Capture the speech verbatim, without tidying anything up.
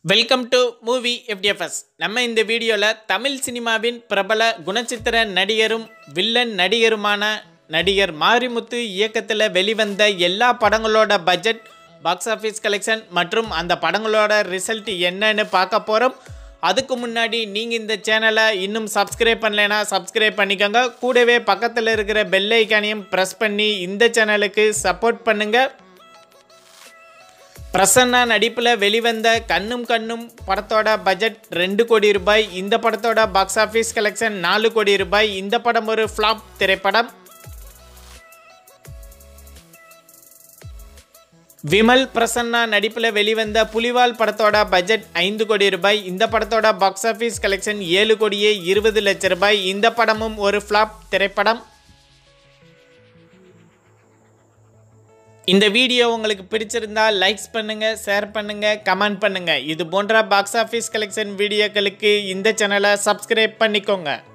Welcome to movie FDFS. நம்ம இந்த வீடியோவில் தமிழ் சினிமாவின் பிரபல குணச்சித்திர நடிகரும் வில்லன் நடிகருமான நடிகர் மாரிமுத்து இயக்கத்தில் வெளிவந்த எல்லா படங்களோட பட்ஜெட், பாக்ஸ் ஆஃபீஸ் கலெக்ஷன் மற்றும் அந்த படங்களோட ரிசல்ட் என்னன்னு பார்க்க போகிறோம். அதுக்கு முன்னாடி நீங்கள் இந்த சேனலை இன்னும் சப்ஸ்கிரைப் பண்ணலைன்னா சப்ஸ்கிரைப் பண்ணிக்கோங்க. கூடவே பக்கத்தில் இருக்கிற பெல் ஐக்கானையும் ப்ரெஸ் பண்ணி இந்த சேனலுக்கு சப்போர்ட் பண்ணுங்கள். பிரசன்னா நடிப்பில் வெளிவந்த கண்ணும் கண்ணும் படத்தோட பட்ஜெட் ரெண்டு கோடி ரூபாய். இந்த படத்தோட பாக்ஸ் ஆஃபீஸ் கலெக்ஷன் நாலு கோடி ரூபாய். இந்த படம் ஒரு ஃப்ளாப் திரைப்படம். விமல் பிரசன்னா நடிப்பில் வெளிவந்த புலிவால் படத்தோட பட்ஜெட் ஐந்து கோடி ரூபாய். இந்த படத்தோட பாக்ஸ் ஆஃபீஸ் கலெக்ஷன் ஏழு கோடியே இருபது லட்சம் ரூபாய். இந்த படமும் ஒரு ஃப்ளாப் திரைப்படம். இந்த வீடியோ உங்களுக்கு பிடிச்சிருந்தா லைக்ஸ் பண்ணுங்கள், ஷேர் பண்ணுங்கள், கமெண்ட் பண்ணுங்கள். இது போன்ற பாக்ஸ் ஆஃபீஸ் கலெக்ஷன் வீடியோக்களுக்கு இந்த சேனலை சப்ஸ்கிரைப் பண்ணிக்கோங்க.